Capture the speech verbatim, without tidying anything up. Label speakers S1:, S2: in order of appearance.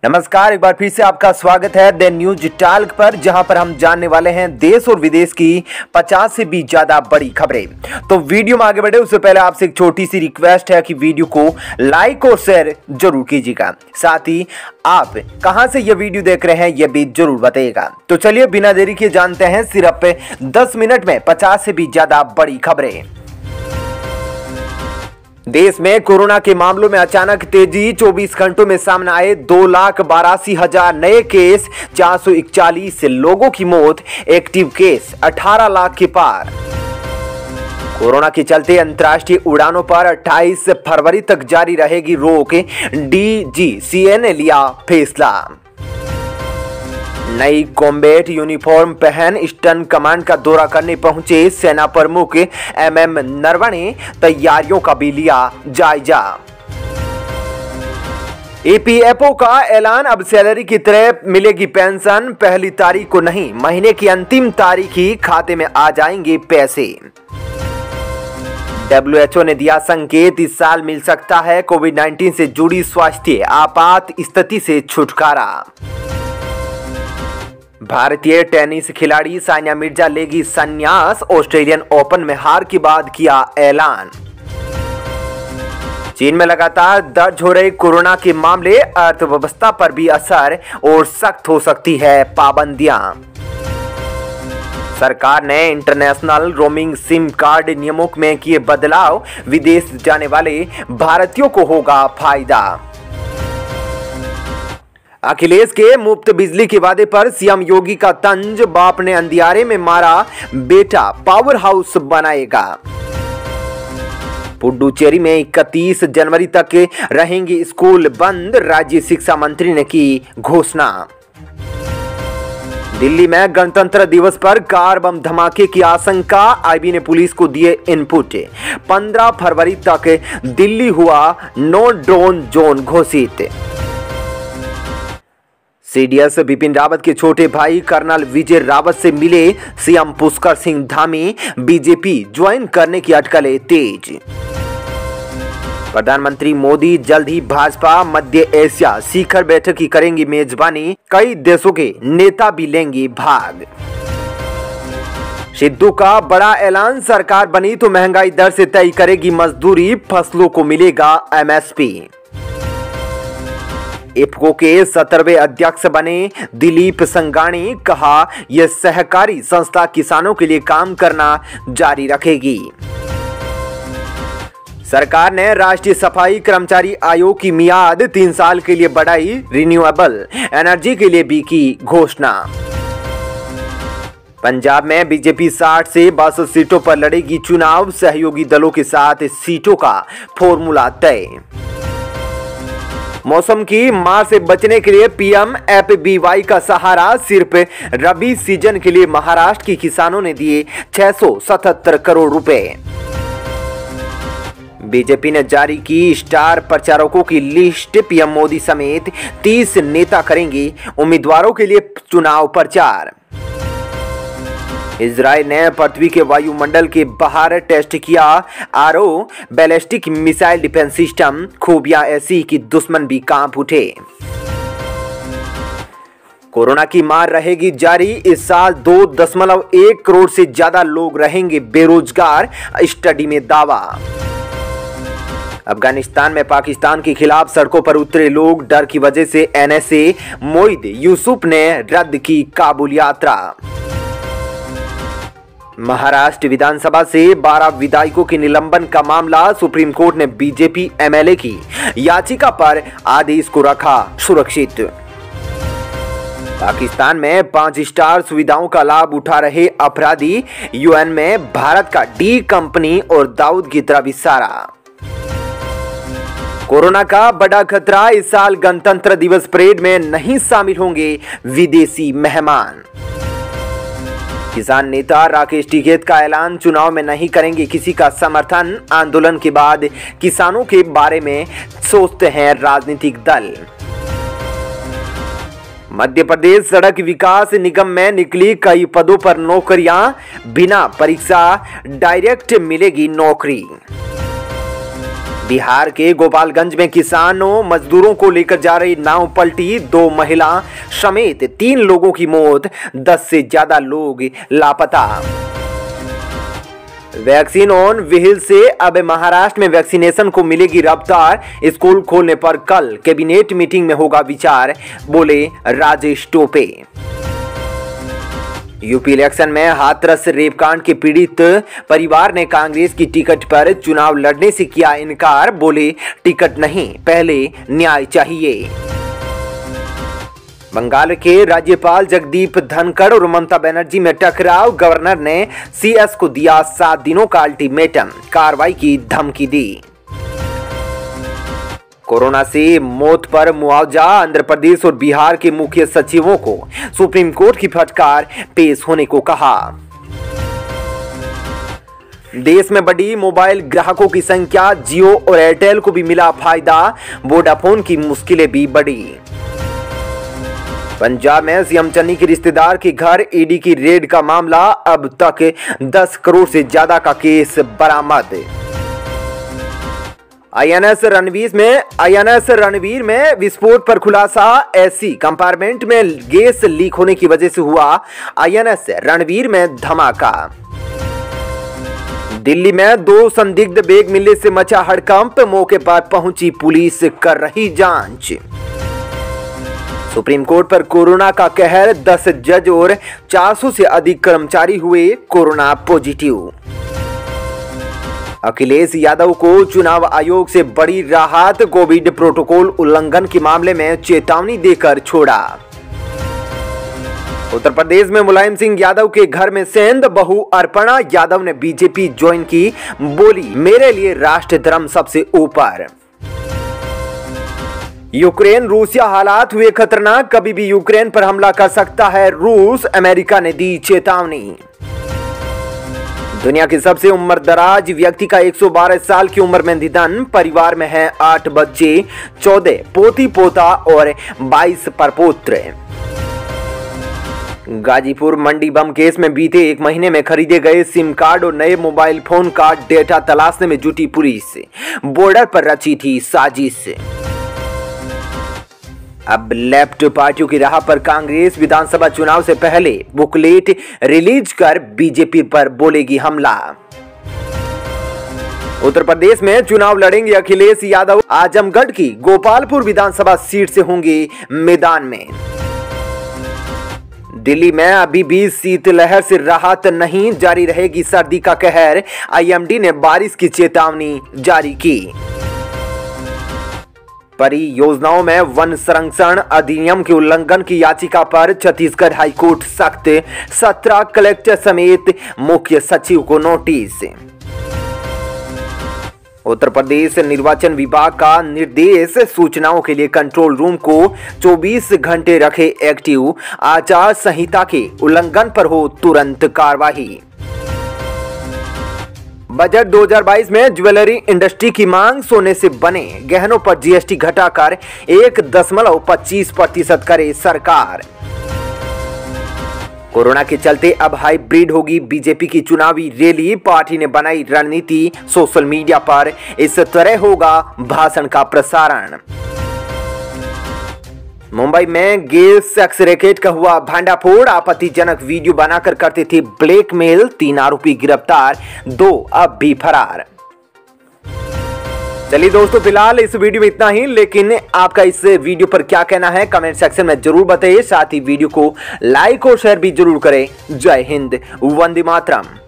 S1: नमस्कार, एक बार फिर से आपका स्वागत है द न्यूज टॉक पर, जहां पर हम जानने वाले हैं देश और विदेश की पचास से भी ज्यादा बड़ी खबरें। तो वीडियो में आगे बढ़े उससे पहले आपसे एक छोटी सी रिक्वेस्ट है कि वीडियो को लाइक और शेयर जरूर कीजिएगा। साथ ही आप कहां से यह वीडियो देख रहे हैं यह भी जरूर बताइएगा। तो चलिए बिना देरी के जानते हैं सिर्फ दस मिनट में पचास से भी ज्यादा बड़ी खबरें। देश में कोरोना के मामलों में अचानक तेजी, चौबीस घंटों में सामने आए दो लाख बारासी हजार नए केस, चार सौ इकतालीस लोगों की मौत, एक्टिव केस अठारह लाख के पार। कोरोना के चलते अंतर्राष्ट्रीय उड़ानों पर अट्ठाईस फरवरी तक जारी रहेगी रोक, डी जी सी ए ने लिया फैसला। नई कॉम्बैट यूनिफॉर्म पहन ईस्टर्न कमांड का दौरा करने पहुंचे सेना प्रमुख एम एम नरवणे, तैयारियों का भी लिया जायजा। ई पी एफ ओ का ऐलान, अब सैलरी की तरह मिलेगी पेंशन, पहली तारीख को नहीं महीने की अंतिम तारीख ही खाते में आ जाएंगे पैसे। डब्ल्यू एच ओ ने दिया संकेत, इस साल मिल सकता है कोविड नाइन्टीन से जुड़ी स्वास्थ्य आपात स्थिति से छुटकारा। भारतीय टेनिस खिलाड़ी सानिया मिर्जा लेगी संन्यास, ऑस्ट्रेलियन ओपन में हार के बाद किया ऐलान। चीन में लगातार दर्ज हो रहे कोरोना के मामले, अर्थव्यवस्था पर भी असर और सख्त हो सकती है पाबंदियां। सरकार ने इंटरनेशनल रोमिंग सिम कार्ड नियमों में किए बदलाव, विदेश जाने वाले भारतीयों को होगा फायदा। अखिलेश के मुफ्त बिजली के वादे पर सीएम योगी का तंज, बाप ने अंधियारे में मारा बेटा पावर हाउस बनाएगा। पुडुचेरी में इकतीस जनवरी तक रहेंगे स्कूल बंद, राज्य शिक्षा मंत्री ने की घोषणा। दिल्ली में गणतंत्र दिवस पर कार बम धमाके की आशंका, आई बी ने पुलिस को दिए इनपुट। पंद्रह फरवरी तक दिल्ली हुआ नो ड्रोन जोन घोषित। C D S Bipin Rawat के छोटे भाई कर्नल विजय रावत से मिले CM Pushkar Singh Dhami, B J P join करने की अटकलें तेज। प्रधानमंत्री मोदी जल्द ही भाजपा मध्य एशिया शिखर बैठक की करेंगी मेजबानी, कई देशों के नेता भी लेंगे भाग। सिद्धू का बड़ा ऐलान, सरकार बनी तो महंगाई दर से तय करेगी मजदूरी, फसलों को मिलेगा एम एस पी। इफ्को के सत्रहवें अध्यक्ष बने दिलीप संघानी, कहा यह सहकारी संस्था किसानों के लिए काम करना जारी रखेगी। सरकार ने राष्ट्रीय सफाई कर्मचारी आयोग की मियाद तीन साल के लिए बढ़ाई, रिन्यूएबल एनर्जी के लिए भी की घोषणा। पंजाब में बी जे पी साठ से बासठ सीटों पर लड़ेगी चुनाव, सहयोगी दलों के साथ सीटों का फॉर्मूला तय। मौसम की मार से बचने के लिए P M A P Y का सहारा, सिर्फ रबी सीजन के लिए महाराष्ट्र के किसानों ने दिए छह सौ सतहत्तर करोड़ रुपए। बी जे पी ने जारी की स्टार प्रचारकों की लिस्ट, पी एम मोदी समेत तीस नेता करेंगे उम्मीदवारों के लिए चुनाव प्रचार। इजराइल ने पृथ्वी के वायुमंडल के बाहर टेस्ट किया R O ballistic missile defence system, खूबियां ऐसी कि दुश्मन भी कांप उठे। कोरोना की मार रहेगी जारी, इस साल दो दशमलव एक करोड़ से ज्यादा लोग रहेंगे बेरोजगार, स्टडी में दावा। अफगानिस्तान में पाकिस्तान के खिलाफ सड़कों पर उतरे लोग, डर की वजह से N S A Moeed Yusuf ने रद्द की काबुल यात्रा। महाराष्ट्र विधानसभा से बारह विधायकों के निलंबन का मामला, सुप्रीम कोर्ट ने B J P M L A की याचिका पर आदेश को रखा सुरक्षित। पाकिस्तान में पांच स्टार सुविधाओं का लाभ उठा रहे अपराधी, यू एन में भारत का डी कंपनी और दाऊद की तरफ इशारा। कोरोना का बड़ा खतरा, इस साल गणतंत्र दिवस परेड में नहीं शामिल होंगे विदेशी मेहमान। किसान नेता राकेश टिकैत का ऐलान, चुनाव में नहीं करेंगे किसी का समर्थन, आंदोलन के बाद किसानों के बारे में सोचते हैं राजनीतिक दल। मध्य प्रदेश सड़क विकास निगम में निकली कई पदों पर नौकरियां, बिना परीक्षा डायरेक्ट मिलेगी नौकरी। बिहार के गोपालगंज में किसानों मजदूरों को लेकर जा रही नाव पलटी, दो महिला समेत तीन लोगों की मौत, दस से ज्यादा लोग लापता। वैक्सीन ऑन व्हील से अब महाराष्ट्र में वैक्सीनेशन को मिलेगी रफ्तार, स्कूल खोलने पर कल कैबिनेट मीटिंग में होगा विचार, बोले राजेश टोपे। यूपी इलेक्शन में हाथरस रेपकांड के पीड़ित परिवार ने कांग्रेस की टिकट पर चुनाव लड़ने से किया इनकार, बोले टिकट नहीं पहले न्याय चाहिए। बंगाल के राज्यपाल जगदीप धनखड़ और ममता बनर्जी में टकराव, गवर्नर ने सीएस को दिया सात दिनों का अल्टीमेटम, कार्रवाई की धमकी दी। कोरोना से मौत पर मुआवजा, आंध्र प्रदेश और बिहार के मुख्य सचिवों को सुप्रीम कोर्ट की फटकार, पेश होने को कहा। देश में बढ़ी मोबाइल ग्राहकों की संख्या, जियो और एयरटेल को भी मिला फायदा, वोडाफोन की मुश्किलें भी बढ़ी। पंजाब में सीएम चन्नी के रिश्तेदार के घर ईडी की रेड का मामला, अब तक दस करोड़ से ज्यादा का केस बरामद। आईएनएस रणवीर में आईएनएस रणवीर में विस्फोट पर खुलासा, एसी कंपार्टमेंट में गैस लीक होने की वजह से हुआ आईएनएस रणवीर में धमाका। दिल्ली में दो संदिग्ध बैग मिलने से मचा हड़कंप, मौके पर पहुंची पुलिस, कर रही जांच। सुप्रीम कोर्ट पर कोरोना का कहर, दस जज और चार सौ से अधिक कर्मचारी हुए कोरोना पॉजिटिव। अखिलेश यादव को चुनाव आयोग से बड़ी राहत, कोविड प्रोटोकॉल उल्लंघन के मामले में चेतावनी देकर छोड़ा। उत्तर प्रदेश में मुलायम सिंह यादव के घर में सेंध, बहू अर्पणा यादव ने बीजेपी ज्वाइन की, बोली मेरे लिए राष्ट्र धर्म सबसे ऊपर। यूक्रेन रूसिया हालात हुए खतरनाक, कभी भी यूक्रेन पर हमला कर सकता है रूस, अमेरिका ने दी चेतावनी। दुनिया के सबसे उम्रदराज व्यक्ति का एक सौ बारह साल की उम्र में निधन, परिवार में हैं आठ बच्चे, चौदह पोती पोता और बाईस परपोत्र। गाजीपुर मंडी बम केस में बीते एक महीने में खरीदे गए सिम कार्ड और नए मोबाइल फोन का डेटा तलाशने में जुटी पुलिस, बॉर्डर पर रची थी साजिश। अब लेफ्ट पार्टियों की राह पर कांग्रेस, विधानसभा चुनाव से पहले बुकलेट रिलीज कर बीजेपी पर बोलेगी हमला। उत्तर प्रदेश में चुनाव लड़ेंगे अखिलेश यादव, आजमगढ़ की गोपालपुर विधानसभा सीट से होंगे मैदान में। दिल्ली में अभी भी शीतलहर से राहत नहीं, जारी रहेगी सर्दी का कहर, आईएमडी ने बारिश की चेतावनी जारी की। परियोजनाओं में वन संरक्षण अधिनियम के उल्लंघन की याचिका पर छत्तीसगढ़ हाईकोर्ट सख्त, सत्रह कलेक्टर समेत मुख्य सचिव को नोटिस। उत्तर प्रदेश निर्वाचन विभाग का निर्देश, सूचनाओं के लिए कंट्रोल रूम को चौबीस घंटे रखे एक्टिव, आचार संहिता के उल्लंघन पर हो तुरंत कार्रवाई। बजट दो हज़ार बाईस में ज्वेलरी इंडस्ट्री की मांग, सोने से बने गहनों पर जीएसटी घटाकर एक दशमलव पच्चीस प्रतिशत करे सरकार। कोरोना के चलते अब हाइब्रिड होगी बीजेपी की चुनावी रैली, पार्टी ने बनाई रणनीति, सोशल मीडिया पर इस तरह होगा भाषण का प्रसारण। मुंबई में गे सेक्स रैकेट का हुआ भांडाफोड़, आपत्तिजनक वीडियो बनाकर करते थे ब्लैकमेल, तीन आरोपी गिरफ्तार, दो अब भी फरार। चलिए दोस्तों, फिलहाल इस वीडियो में इतना ही, लेकिन आपका इस वीडियो पर क्या कहना है कमेंट सेक्शन में जरूर बताइए, साथ ही वीडियो को लाइक और शेयर भी जरूर करें। जय हिंद, वंदे मातरम।